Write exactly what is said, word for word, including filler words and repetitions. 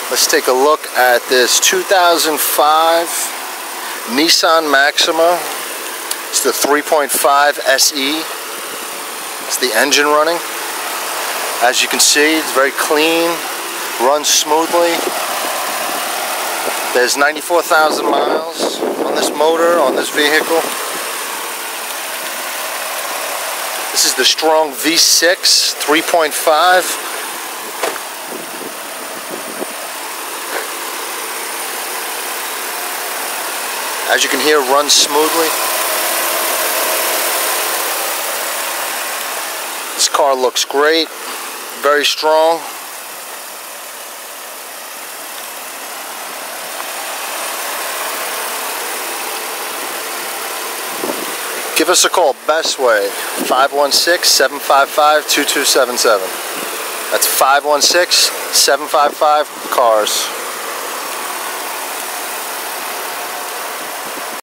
Let's take a look at this two thousand five Nissan Maxima. It's the three point five S E. It's the engine running. As you can see, it's very clean, runs smoothly. There's ninety-four thousand miles on this motor, on this vehicle. This is the strong V six three point five. As you can hear, runs smoothly. This car looks great, very strong. Give us a call, BESTWAY, five one six, seven five five, two two seven seven. That's five one six, seven five five, cars.